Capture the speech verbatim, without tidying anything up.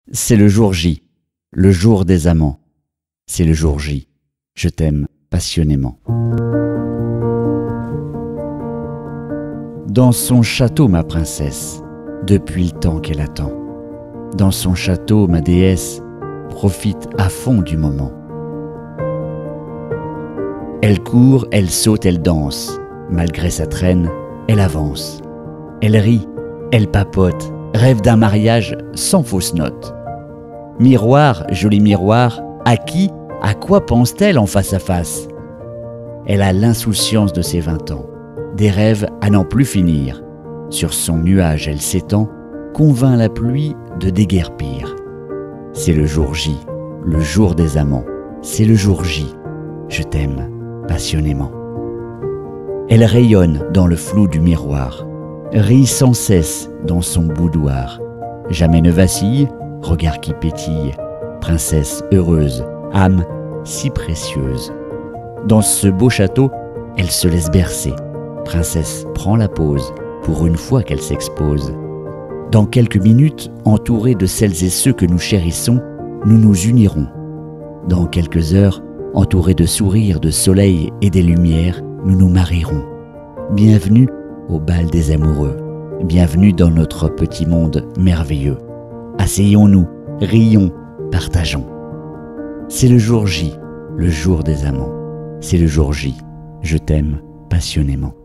C'est le jour J, le jour des amants. C'est le jour J, je t'aime passionnément. Dans son château, ma princesse, depuis le temps qu'elle attend. Dans son château, ma déesse profite à fond du moment. Elle court, elle saute, elle danse. Malgré sa traîne, elle avance. Elle rit, elle papote, rêve d'un mariage sans fausse note. Miroir, joli miroir, à qui, à quoi pense-t-elle en face à face? Elle a l'insouciance de ses vingt ans, des rêves à n'en plus finir. Sur son nuage, elle s'étend, convainc la pluie de déguerpir. C'est le jour J, le jour des amants. C'est le jour J, je t'aime passionnément. Elle rayonne dans le flou du miroir, rit sans cesse dans son boudoir. Jamais ne vacille, regard qui pétille, princesse heureuse, âme si précieuse. Dans ce beau château, elle se laisse bercer. Princesse prend la pose, pour une fois qu'elle s'expose. Dans quelques minutes, entourés de celles et ceux que nous chérissons, nous nous unirons. Dans quelques heures, entourés de sourires, de soleil et des lumières, nous nous marierons. Bienvenue au bal des amoureux. Bienvenue dans notre petit monde merveilleux. Asseyons-nous, rions, partageons. C'est le jour J, le jour des amants. C'est le jour J, je t'aime passionnément.